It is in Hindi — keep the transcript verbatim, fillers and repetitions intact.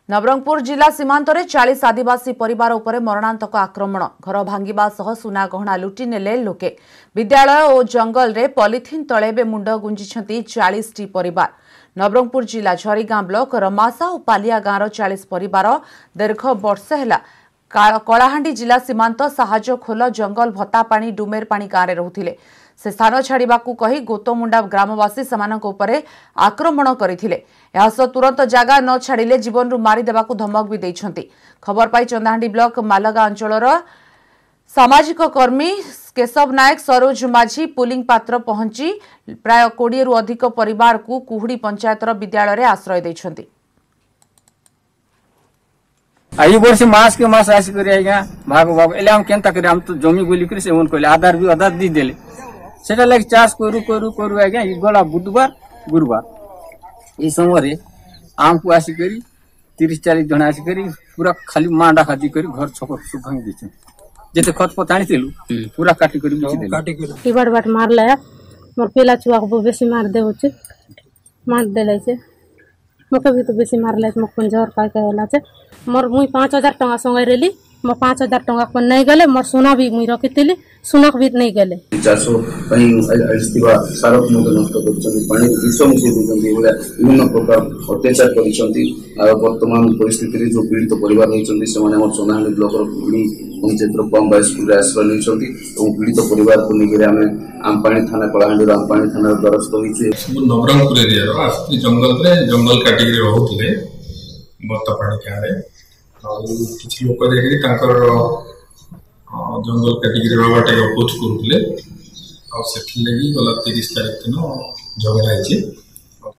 नवरंगपुर जिला सीमांतरे चालीस आदिवासी परिवार उपरे मरणांतक आक्रमण घर भांगिबा सह सुना गहना लुटि नेले लोके विद्यालय और जंगल रे पॉलिथिन तले बे मुंड गुंजिछंती चालीस टी परिवार। नवरंगपुर जिला झरीगां ब्लॉक रमासा और पालिया गाँव चालीस परिवार दीर्घ वर्ष है कलाहांडी जिला सीमांत साहाज खोल जंगल भत्तापाणी डुमेर पाणी गाँव में रुथिले। से स्थान छाड़ाकू कही गोतमुंडा ग्रामवासी सेमानक उपरे आक्रमण करथिले। यास तुरंत जगह न छाड़िले जीवन रु मारिदेबाकू धमक भी देइछंती। खबर पाई चंदाहांडी ब्लॉक मालगा अंचलर सामाजिक कर्मी केशव नायक सरोज माझी पुलिंग पात्र पहुंची प्राय कोड़े रु अधिक परिवार को कुहुड़ी पंचायतर विद्यालय आश्रय देइछंती। आई वर्ष मास के मास आसी करी आज्ञा भाग भाग एले हम केनता करी हम तो जमी बोली करी से उन कहले आधार भी आधार दी देले सेटा लाग चाष करू करू करू आज्ञा ई गला बुधवार गुरुवार ई समय आम को आसी करी तीस चालीस जन आसी करी पूरा खाली मांडा खादी करी घर छक सुभांग दिछ जेते खत पताणी थिलु पूरा काटी करी बिछि देले काटी करी टिबड़ बाट मारला मोर पेला छुआ को बेसी मार देउ छ मार देले छे मके भी तो बेसी मारले मो पंजर का कहला छे मोर मुई पाँच हजार टका संगे रेली मो पाँच हजार टका को नहीं गले मोर सोना भी मुई रखितिली सुनक भी नहीं गले चारसो पई आइस्तिबा सारक मुद नष्ट करछन पानी विश्व मिसे दिजंती बोले विभिन्न प्रकार अत्याचार करछंती आ वर्तमान परिस्थिति रे जो पीड़ित परिवार होइछंती से माने हमर सोनाहांडी ब्लॉक रो पुडी पंचायत रो कम बाईस स्कूल आश्रय निछंती और पीड़ित परिवार को निगरे हमें आमपानी थाना कलाहांडी आमपानी थाना द्वारस्थ होइछे। नवरंगपुर एरिया रो आस्ति जंगल रे जंगल काटी रे रहउतले बत्तापाणी गाँव किसी लोक देखिए जंगल काटिक रवाटा अपोज करुले गला तीस तारीख दिन झगड़ा है।